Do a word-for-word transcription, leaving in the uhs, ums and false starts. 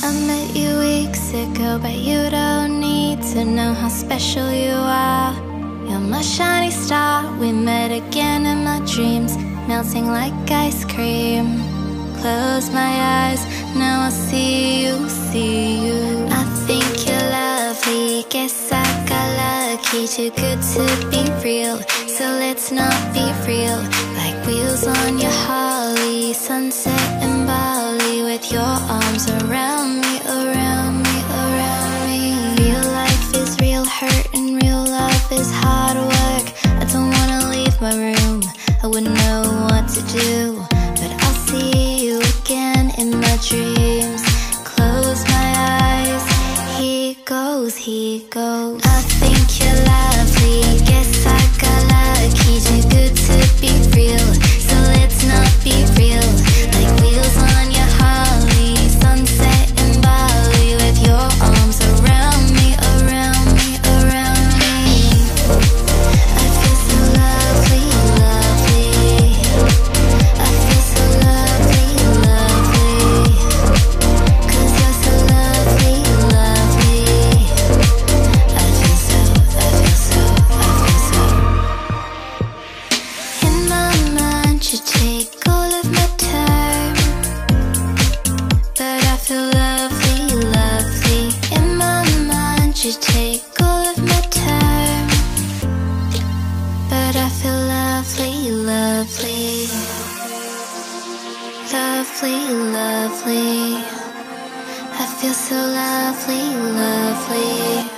I met you weeks ago, but you don't need to know how special you are. You're my shiny star. We met again in my dreams, melting like ice cream. Close my eyes, now I see you, see you. I think you're lovely, guess I got lucky. Too good to be real, so let's not be real. Like wheels on your Harley, sunset in Bali, with your arms around me, around me, around me. Real life is real hurt and real love is hard work. I don't wanna leave my room, I wouldn't know what to do, but I'll see you again in my dreams. Close my eyes, here goes, here goes. I think you're lovely, guess I got lucky. Too good to be real, so let's not be real. Like wheels on your Harley, sunset in Bali, with your arms around me, around me, around me. I feel so lovely, lovely. I feel so lovely, lovely. Cause you're so lovely, lovely. I feel so, I feel so, I feel so. In my mind you take all of my time, but I feel lovely, lovely. In my mind you take all of my time, but I feel lovely, lovely. Lovely, lovely. I feel so lovely, lovely.